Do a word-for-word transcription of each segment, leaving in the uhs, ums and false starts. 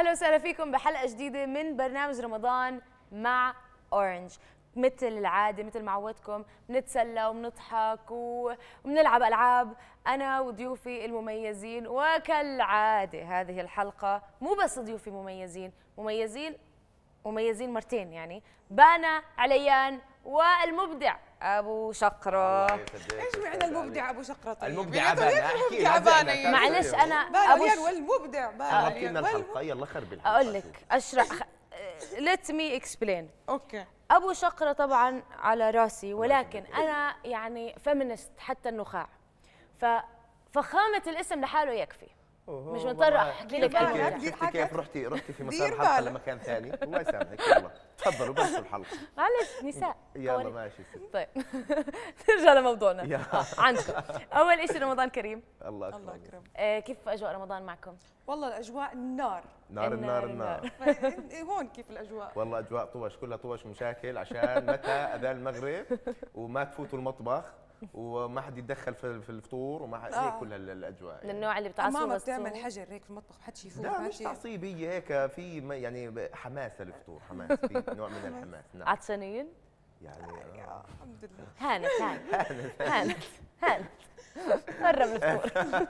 اهلا وسهلا فيكم بحلقه جديده من برنامج رمضان مع اورنج. مثل العاده مثل ما عودتكم بنتسلى وبنضحك وبنلعب العاب انا وضيوفي المميزين، وكالعاده هذه الحلقه مو بس ضيوفي مميزين مميزين مميزين مرتين، يعني بانا عليان والمبدع ابو شقره. ايش معنى المبدع ابو شقره؟ طيب المبدع بانا، احكي بانا معلش انا ابو ش... والمبدع بانا لنا الحلقه، يلا خربي الحلقه. اقول لك اشرح let me explain. اوكي. ابو شقره طبعا على راسي، ولكن انا يعني فيمينست حتى النخاع، ففخامه الاسم لحاله يكفي، مش مضطر احكي لك انا شفتي كيف رحتي رحتي في مسار حلقه لمكان ثاني. الله يسامحك، يلا تفضلوا بس الحلقه. معلش نساء. يلا ماشي. طيب نرجع لموضوعنا. عندكم اول شيء رمضان كريم. الله الله اكرم. آه كيف اجواء رمضان معكم؟ والله الاجواء النار نار النار النار. هون كيف الاجواء؟ والله اجواء طوش، كلها طوش ومشاكل، عشان متى اذان المغرب وما تفوتوا المطبخ وما حد يتدخل في في الفطور وما حد. هيك كل الاجواء يعني. النوع اللي بتعصب ماما بتعمل حجر هيك في المطبخ، ما حدش يفوت. لا مش تعصيب، هي هيك في يعني حماسه للفطور، حماس، في نوع من الحماس. نعم. عطشانين؟ يعني آه. الحمد لله. هانت هانت هانت هانت قرب الفطور.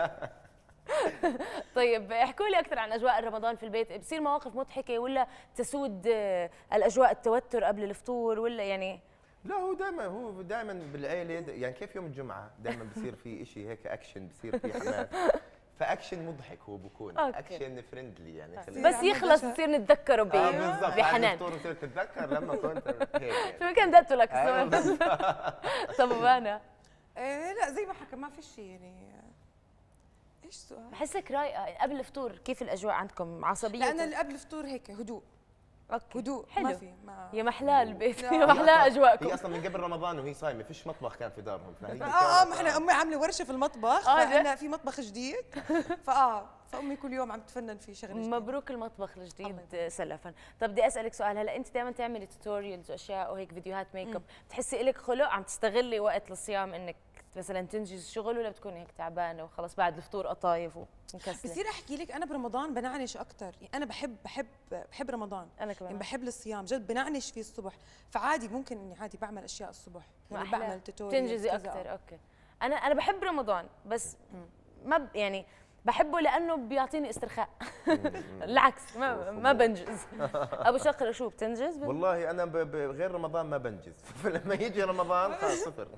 طيب احكوا لي اكثر عن اجواء رمضان في البيت، بصير مواقف مضحكه ولا تسود الاجواء التوتر قبل الفطور ولا يعني؟ لا هو دائما هو دائما بالعيله، يعني كيف يوم الجمعه دائما بصير في شيء هيك اكشن، بصير في حماس، فاكشن مضحك هو بكون اكشن فريندلي يعني. بس يخلص نصير نتذكره ب آه بحنان. الفطور بصير تتذكر لما كنت هيك يعني. شو كان دقته لك طب وانا ايه لا زي ما حكى ما في شيء يعني. ايش سؤال؟ بحسك رايقه قبل الفطور. كيف الاجواء عندكم؟ عصبيه؟ لا انا اللي قبل الفطور هيك هدوء. اوكي هدوء حلو. ما في ما يا محلاه البيت، يا محلاه اجواءكم. هي اصلا من قبل رمضان وهي صايمه، فيش مطبخ كان في دارهم، فهي اه اه ما احنا امي عامله ورشه في المطبخ، فانا في مطبخ جديد، فاه فامي كل يوم عم تفنن في شغله جديده. مبروك المطبخ الجديد سلفا. طب بدي اسالك سؤال، هلا انت دائما تعملي توتوريالز واشياء وهيك فيديوهات ميك اب، بتحسي لك خلق عم تستغلي وقت الصيام انك مثلا تنجز شغل، ولا بتكوني هيك تعبانه وخلص بعد الفطور قطايف ومكسله؟ بصير احكي لك انا برمضان بنعنش اكثر، يعني انا بحب بحب بحب رمضان، انا كمان يعني بحب الصيام جد، بنعنش فيه الصبح، فعادي ممكن اني عادي بعمل اشياء الصبح، يعني بعمل توتوريال تنجزي اكثر. اوكي. انا انا بحب رمضان بس ما ب يعني بحبه لانه بيعطيني استرخاء. العكس ما ما بنجز. ابو شقره شو بتنجز؟ والله انا بغير رمضان ما بنجز، فلما يجي رمضان خلص صفر.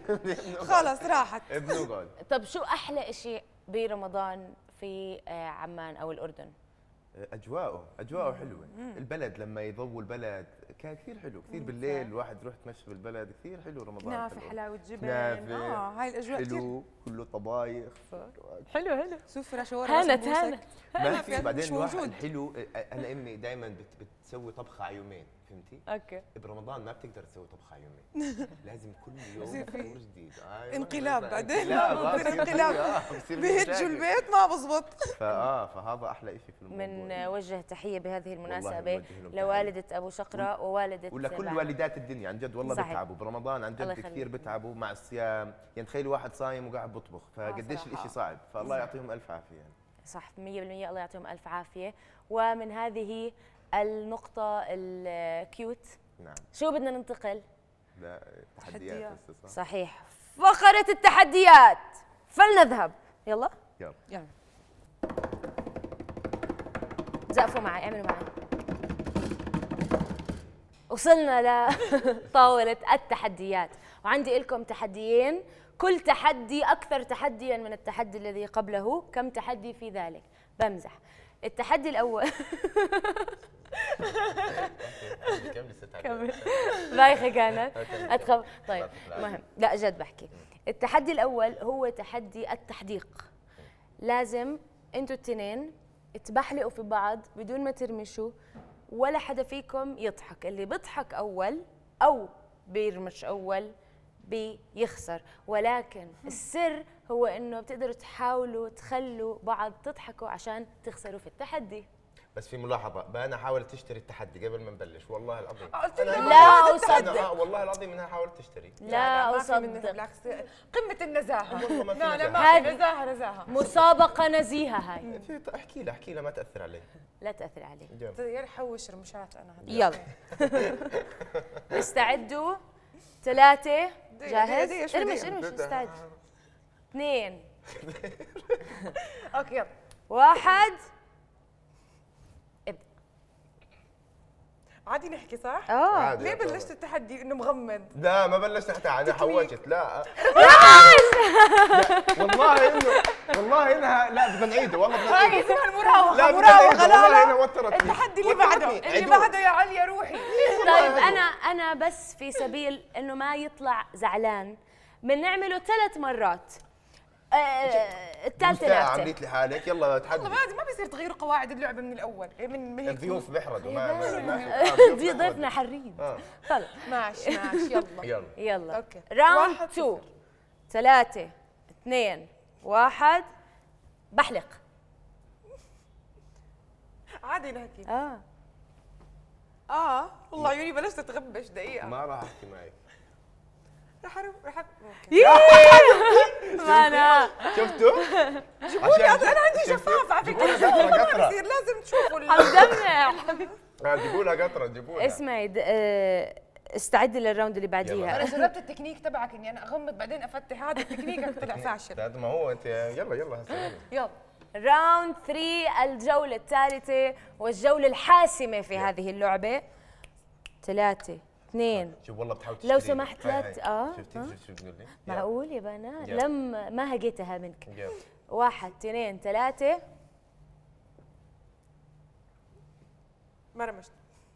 خلص راحت. بنقعد. طب شو احلى شيء برمضان في عمان او الاردن؟ اجواءه اجواءه حلوه. البلد لما يضووا البلد كان كثير حلو، كثير بالليل الواحد يروح يتمشى بالبلد، كثير حلو رمضان. كنافه، حلاوه جبن، اه هاي الاجواء حلو، كله طبايخ حلو حلو سفره شوربه هانت هانت ما في. بعدين الواحد الحلو، انا امي دائما بتسوي طبخه على يومين، فهمتي؟ اوكي. برمضان ما بتقدر تسوي طبخه على يومين، لازم كل يوم فطور جديد. آه انقلاب بعدين، انقلاب انقلاب بيهجوا البيت ما بزبط. فاه فهذا احلى شيء في الموضوع. من وجه تحيه بهذه المناسبه لوالده ابو شقره ووالده ولكل والدات الدنيا عن جد، والله بتعبوا برمضان عن جد كثير، بتعبوا مع الصيام، يعني تخيلوا واحد صايم وقاعد بيطبخ، فقديش الشيء صعب، فالله يعطيهم الف عافيه يعني. صح مية بالمية، الله يعطيهم الف عافيه. ومن هذه النقطه الكيوت، نعم، شو بدنا ننتقل؟ لا تحديات. صح؟ صحيح، فقره التحديات، فلنذهب. يلا يلا يلا زقفوا معي، اعملوا معي. وصلنا لطاولة التحديات، وعندي لكم تحديين، كل تحدي أكثر تحدياً من التحدي الذي قبله. كم تحدي في ذلك؟ بمزح. التحدي الأول كمل. بايخة كانت أتخف. طيب مهم، لا جد بحكي. التحدي الأول هو تحدي التحديق. لازم أنتوا التنين تبحلقوا في بعض بدون ما ترمشوا، ولا حدا فيكم يضحك. اللي بيضحك أول أو بيرمش أول بيخسر، ولكن السر هو إنه بتقدروا تحاولوا تخلوا بعض تضحكوا عشان تخسروا في التحدي. بس في ملاحظه بقى، انا حاولت تشتري التحدي قبل ما نبلش والله العظيم. قلت لك لا اصدق. آه والله العظيم انها حاولت تشتري. لا ما في منها، اصدق. بالعكس قمه النزاهه. والله ما في لا لا نزاهة. ما في هذه- نزاهه نزاهه. مسابقة نزيهة هاي. في- احكي لها احكي لها ما تاثر عليه. لا تأثر عليه. يلا. يا حوش رمشات انا هدول. يلا استعدوا. ثلاثة جاهز؟ دقيقة، شوي ارمش دقيقة. ارمش استعد. اثنين اوكي يلا. واحد ابدأ. عادي نحكي صح؟ اه عادي ليه يا طبعا. بلشت التحدي انه مغمض؟ لا ما بلشنا حتى انا تكنيك. حوجت لا. لا والله انه والله انها لا بدنا نعيده والله بدنا هاي نعيده. اسمها المراوغه، لا بدنا مراوغه نعيده لا والله لا. انها وترتني. التحدي اللي وترتني. بعده اللي عيدوه. بعده يا عليا روحي. طيب انا انا بس في سبيل انه ما يطلع زعلان بنعمله ثلاث مرات. آه الثالثة مستاء نكتة. عملت لي حالك يلا تحدي. والله ما ما بيصير تغيير قواعد اللعبه من الاول من من هيك. الضيوف بيحردوا ما ما- ما في- آه، دي بيحردوا. ضيفنا حريد. آه. طلع ماشي ماشي يلا. يلا يلا أوكي. راوند واحد تو. ثلاثة اثنين واحد بحلق. عادي نحكي. اه اه والله عيوني بلشت تغبش دقيقه. ما راح احكي معك. رح اروح رح أوكي. ما انا شفتوا؟ جيبوني انا عندي شفاف على فكره. قطرة قطرة. بصير لازم تشوفوا ال- حمدمع. آه، جيبوا لها قطرة جيبوا لها. اسمعي د- آه، استعدي للراوند اللي انا بعديها. جربت التكنيك تبعك اني انا اغمض بعدين افتح، هذا التكنيك طلع فاشل. هذا ما هو انت يلا يلا هسه يلا. يلا راوند ثلاثة الجولة الثالثة والجولة الحاسمة في هذه اللعبة. ثلاثة اثنين شوف والله بتحاول لو تشتريني. سمحت هاي لا هاي. ت- آه، شفتي آه. شو- شو بتقول لي؟ معقول يا بنات يلا. لم ما هقيتها منك. يلا. واحد اثنين ثلاثة. ما رمشت.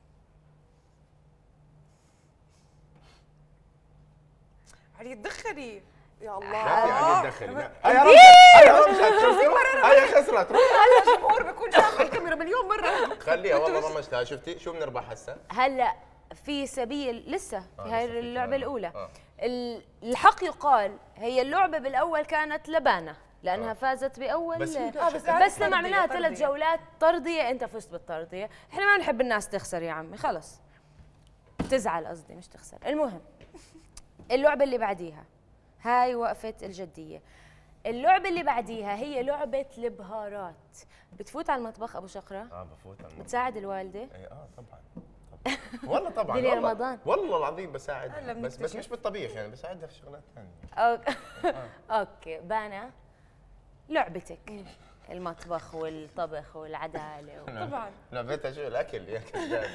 علي تدخلي يا الله. ما في عندي تدخلي ما- هاي رمشت هاي رمشت شفتوا؟ هاي خسرت روح. هلا الجمهور بيكون شاف الكاميرا مليون مره. خليها والله رمشتها شفتي شو بنربح هسه؟ هلا في سبيل لسه في آه، هاي لسه في اللعبة كمان. الأولى. آه. ال- الحق يقال هي اللعبة بالأول كانت لبانة لأنها آه. فازت بأول بس هي آه، بس بس قعدت لما طردية، عملناها ثلاث طردية. جولات طردية أنت فزت بالطردية. إحنا ما بنحب الناس تخسر يا عمي خلص تزعل قصدي مش تخسر. المهم اللعبة اللي بعديها هاي وقفة الجدية. اللعبة اللي بعديها هي لعبة البهارات. بتفوت على المطبخ أبو شقرة اه بفوت على المطبخ. بتساعد الوالدة. ايه اه طبعا طبعاً. والله طبعا دليل والله. رمضان. والله العظيم بساعدها هلا بس بس بنكتشف. مش بالطبيخ يعني بساعدها في شغلات ثانيه. أوكي. اوكي بانا لعبتك المطبخ والطبخ والعداله و... طبعا لعبتها شو الاكل يا كذابه.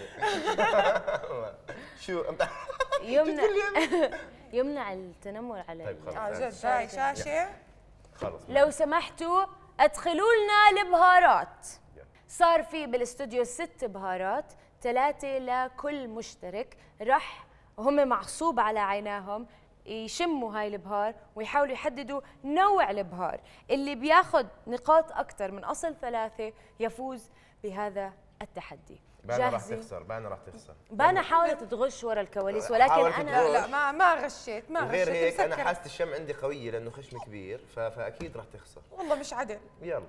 شو انت يمنع يمنع التنمر على طيب ال- خلاص. اه جد هاي شاشه. خلص لو سمحتوا ادخلوا لنا البهارات. صار في بالاستوديو ست بهارات ثلاثة لكل مشترك رح هم معصوب على عيناهم يشموا هاي البهار ويحاولوا يحددوا نوع البهار اللي بياخد نقاط أكثر من أصل ثلاثة يفوز بهذا التحدي. بانا راح تخسر بانا راح تخسر. بانا حاولت تغش ورا الكواليس ولكن حاولت انا لا لا ما ما غشيت ما غشيت. وغير هيك انا مسكرة. حاسه الشم عندي قويه لانه خشم كبير ف... فاكيد راح تخسر. والله مش عدل. يلا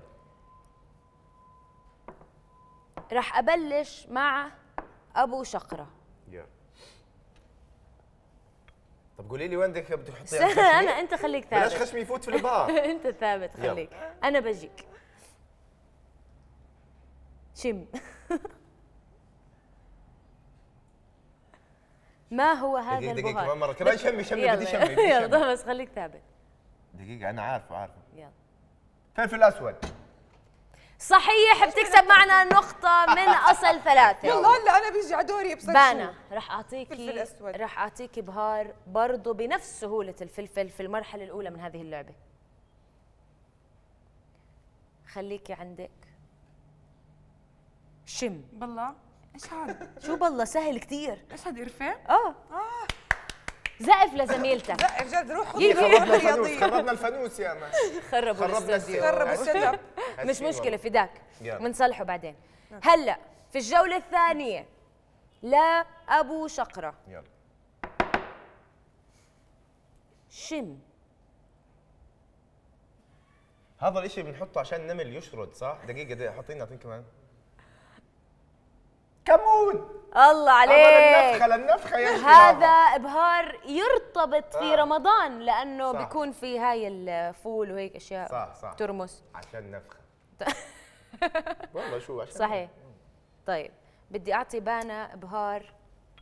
رح ابلش مع ابو شقره. يلا طب قولي لي وين بدك بدك تحطيها؟ سهل خشمي؟ انا انت خليك بلاش ثابت. خشمي يفوت في البار. انت ثابت يلا. خليك انا بجيك. شم. ما هو هذا دقيقة دقيقة البهار؟ كمان مرة كمان شمي شمي بدي يلا شمي بدي يلا شمي. بس خليك ثابت. دقيقة أنا عارفه عارفه. يلا فلفل أسود. صحيح بتكسب معنا نقطة من أصل ثلاثة. يلا هلا انا بيجي على دوري بصير بانا رح فلفل أعطيكي أسود. رح أعطيكي بهار برضه بنفس سهولة الفلفل في المرحلة الأولى من هذه اللعبة. خليكي عندك. شم. بالله ايش هذا؟ شو بالله سهل كتير. ايش هذا قرفه؟ اه زقف لزميلتك. لا رجال روح خذ يجي. خربنا الفانوس رياضية. خربنا الفانوس يا مان. خربوا خربنا الاستوديو. السيارة. خرب السيت اب. مش أسفين مشكلة والله. فداك يلا. بنصلحه بعدين. هلا في الجولة الثانية لأبو شقرة. يلا شم. هذا الاشي بنحطه عشان النمل يشرد صح؟ دقيقة دقيقة حطينا اعطيني كمان. كمون. الله عليك. النفخه للنفخه يا هذا ابهار يرتبط في آه. رمضان لانه صح. بيكون في هاي الفول وهيك اشياء صح صح ترمس. عشان نفخه. والله شو عشان صحيح. طيب بدي اعطي بانا ابهار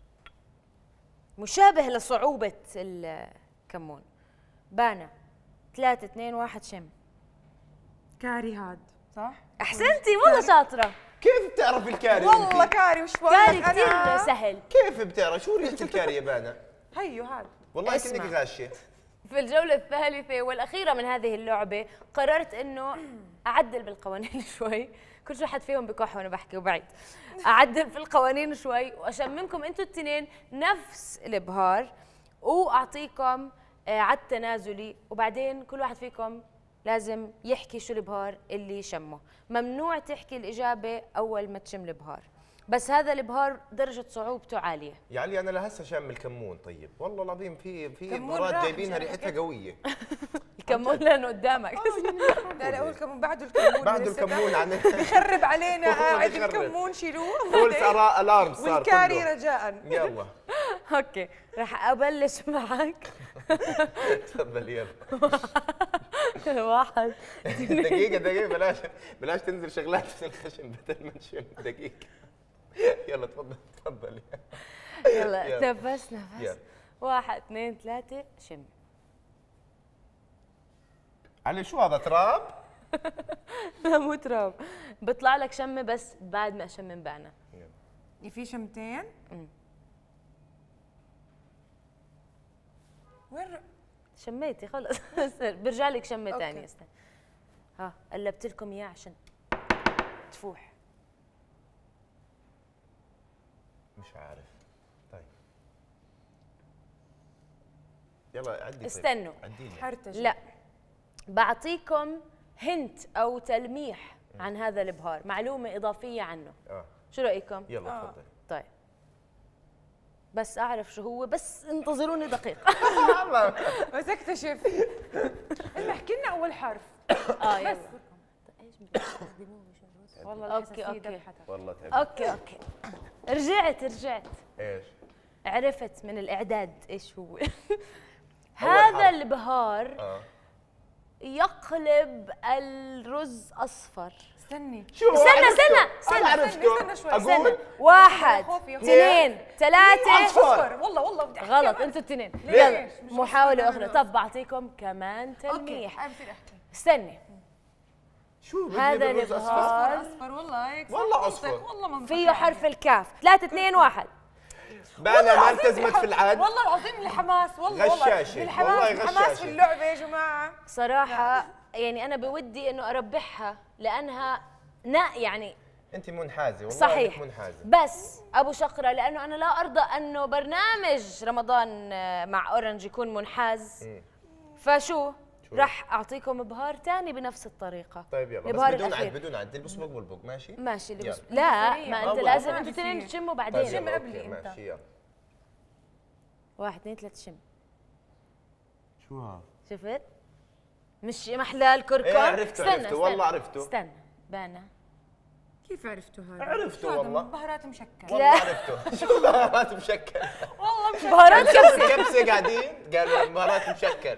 مشابه لصعوبة الكمون. بانا ثلاثة اثنين واحد شم. كاري هاد صح؟ احسنتي والله شاطرة. كيف بتعرف الكاري؟ والله انت؟ كاري وش بقول كاري لك أنا؟ كثير سهل. كيف بتعرف؟ شو ريحه الكاري يا بانا؟ هيو هاد والله اسمع. كأنك غاشة. في الجولة الثالثة والأخيرة من هذه اللعبة قررت إنه أعدل بالقوانين شوي، كل شو حد فيهم بكح وأنا بحكي وبعيد. أعدل في القوانين شوي وأشممكم أنتوا التنين نفس الإبهار وأعطيكم آه على التنازلي، وبعدين كل واحد فيكم لازم يحكي شو الإبهار اللي شمه. ممنوع تحكي الإجابة أول ما تشم الإبهار، بس هذا الإبهار درجة صعوبته عالية. يا علي انا لهسه شام الكمون. طيب والله العظيم في في كمون ابهارات راح جايبينها مش ريحتها قويه. الكمون لأنه قدامك. لا لا اقول كمون بعده الكمون بعده الكمون عن بخرب علينا. والله قاعد بخرب. الكمون شيلوه فولس الارم صار والكاري كله. رجاء. يلا اوكي رح ابلش معك. تفضل يلا. واحد دقيقة دقيقة بلاش بلاش تنزل شغلات في الخشم بدل ما نشم. دقيقة يلا تفضل تفضل يلا يلا. نفس نفس. يلا. واحد اثنين ثلاثة شم. علي شو هذا تراب؟ لا مو تراب، بيطلع لك شمة بس بعد ما اشمم بانا. في شمتين. وين شميتي خلص. برجع لك شمة أوكي. ثانية. استنى ها قلبت لكم اياه عشان تفوح. مش عارف. طيب يلا عدي. طيب. استنوا. عديني. حرتج؟ لا بعطيكم هنت او تلميح عن هذا الابهار، معلومة اضافية عنه. اه شو رأيكم؟ يلا آه. تفضل. طيب بس اعرف شو هو، بس انتظروني دقيقة. والله بس اكتشف. اسمع احكي لنا اول حرف. اه يلا. والله أوكي، أوكي. ذبحتها. والله تعبت. اوكي اوكي رجعت رجعت ايش؟ عرفت من الاعداد ايش هو. حرف. هذا البهار اه يقلب الرز اصفر. استني شو استنى عرفته؟ استنى انا استنى عرفته. استنى شوي. اقول استنى واحد خوفي. اثنين ثلاثة. أصفر. والله والله بدي أحكي غلط بس. انتوا الاثنين. ليش؟ يلا مش محاولة أصفر، أخرى. أنا طب بعطيكم كمان تلميح. اوكي بصير احكي. استني شو بجيب هذا الرز أصفر؟ الإبهار اصفر والله هيك والله صح أصفر. منطق، والله منطق فيه يعني. حرف الكاف. ثلاثة اثنين واحد. بانا ما التزمت في العد. والله العظيم الحماس والله غشاشة. والله الحماس والله الحماس غشاشة. في اللعبه يا جماعه. صراحة يعني أنا بودي إنه أربحها لأنها نا يعني انت منحازه والله. صحيح إنك منحازه. بس ابو شقره لانه انا لا ارضى انه برنامج رمضان مع اورنج يكون منحاز. مم. فشو شو؟ راح اعطيكم ابهار ثاني بنفس الطريقه. طيب يلا بس الإبهار بدون الأخير. عد بدون عد البصبق والبق ماشي؟ ماشي اللي يلا. بس لا سريع. ما انت أول. لازم ما انتوا في اثنين فيه. تشموا طيب بعدين. شم يلا، قبلي أوكي، أنت. ماشي يلا. واحد اثنين ثلاثة شم. شو هذا؟ شفت؟ مش محلى الكركم. إيه، عرفته، استنى عرفته، استنى. والله عرفته. استنى بانا. كيف عرفتوا هذا؟ عرفته شو هذا؟ والله. بهارات مشكل. والله عرفته. شو بهارات مشكل؟ والله مشكل. بهارات كبسه. كبسه قاعدين قالوا بهارات مشكل.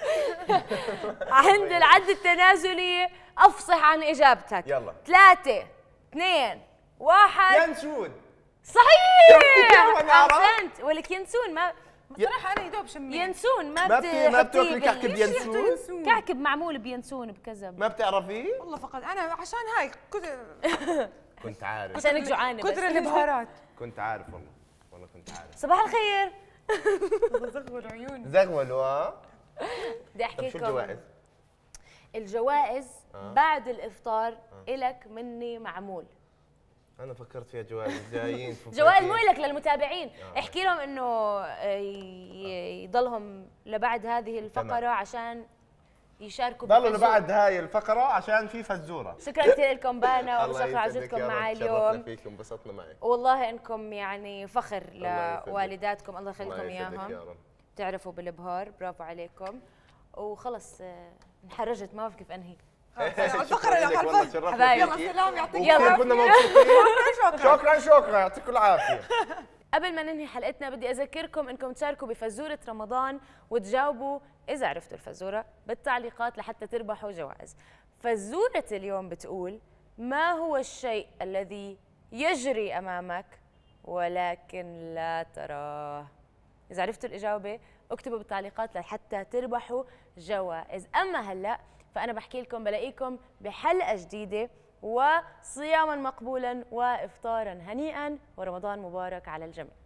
عند العد التنازلي افصح عن اجابتك. يلا. ثلاثة اثنين واحد. ينسون. صحيح وأنا أعرف. احسنت. ولك ينسون ما بصراحه انا يدوب شميت. ينسون ما ما بت- ما بتاكلي بتحطيه كعك بال- بينسون؟ ينسون. كعك معمول بينسون بكذا. ما بتعرفيه؟ والله فقط انا عشان هاي كثر كنت عارف. عشانك جوعانه بس. كثر البهارات. كنت عارف والله. والله كنت عارف. صباح الخير. زغور عيوني. زغولوا ها؟ بدي طب احكي شو لكم الجوائز؟ الجوائز آه. بعد الافطار الك مني معمول. انا فكرت فيها جوائز جايين جوائز مو لك للمتابعين. آه. احكي لهم انه آه، ي- يضلهم لبعد هذه الفقره تمام. عشان يشاركوا ضلوا بالفزورة. لبعد هاي الفقرة عشان في فزورة. شكرا كثير لكم بانا الله وشكرا يسعدك عزتكم يا رب. معي شرفنا اليوم. فيكم انبسطنا معك. والله انكم يعني فخر الله يسعدك. لوالداتكم. الله يخليكم الله يسعدك يا اياهم. رب. تعرفوا بالابهار. برافو عليكم. وخلص آه، انحرجت ما بعرف كيف انهي. الفقره يا حبايبي حبايبي يلا سلام يعطيك العافيه كنا مبسوطين. شكرا شكرا شكرا يعطيكم العافيه. قبل ما ننهي حلقتنا بدي اذكركم انكم تشاركوا بفزوره رمضان وتجاوبوا اذا عرفتوا الفزوره بالتعليقات لحتى تربحوا جوائز. فزوره اليوم بتقول: ما هو الشيء الذي يجري امامك ولكن لا تراه؟ اذا عرفتوا الاجابه اكتبوا بالتعليقات لحتى تربحوا جوائز. اما هلا فانا بحكي لكم بلاقيكم بحلقه جديده، وصياما مقبولا وافطارا هنيئا ورمضان مبارك على الجميع.